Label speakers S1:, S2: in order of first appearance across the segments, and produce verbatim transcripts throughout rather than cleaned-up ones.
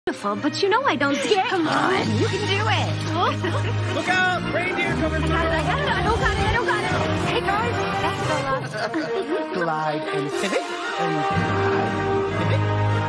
S1: Beautiful, but you know I don't scare. Come on, you can do it.
S2: Look out, reindeer coming through.
S1: I got it, I don't got it, I don't got it. Hey guys, that's so loud.
S2: Glide and pivot and glide, pivot.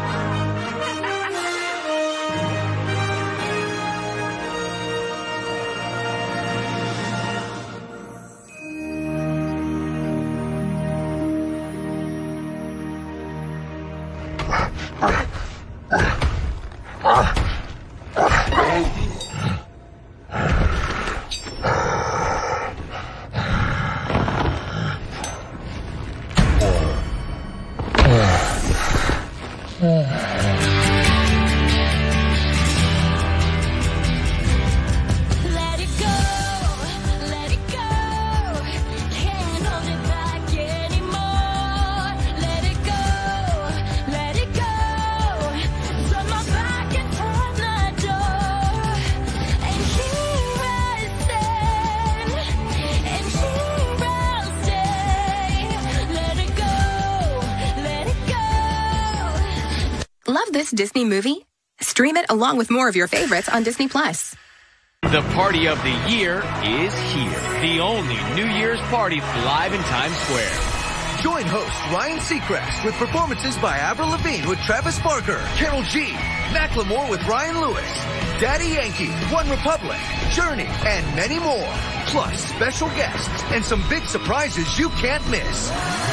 S3: Love this Disney movie? Stream it along with more of your favorites on Disney Plus.
S4: The party of the year is here. The only New Year's party live in Times Square.
S5: Join host Ryan Seacrest with performances by Avril Lavigne with Travis Barker, Karol G, Macklemore with Ryan Lewis, Daddy Yankee, One Republic, Journey, and many more. Plus special guests and some big surprises you can't miss.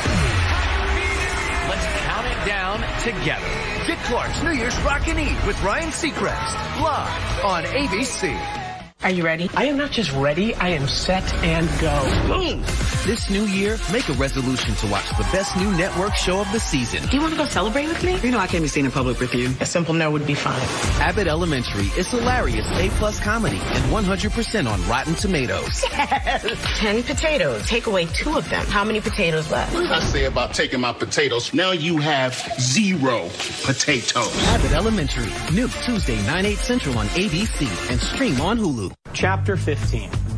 S4: Let's count it down together.
S5: Dick Clark's New Year's Rockin' Eve with Ryan Seacrest, live on A B C.
S2: Are you ready? I am not just ready, I am set and go. Boom!
S6: This new year, make a resolution to watch the best new network show of the season.
S2: Do you want to go celebrate with me?
S6: You know I can't be seen in public with you.
S2: A simple no would be fine.
S6: Abbott Elementary is hilarious A-plus comedy and one hundred percent on Rotten Tomatoes.
S2: Ten potatoes. Take away two of them. How many potatoes left?
S7: What did I say about taking my potatoes? Now you have zero potatoes.
S6: Abbott Elementary, new Tuesday, nine, eight central on A B C and stream on Hulu.
S8: Chapter fifteen.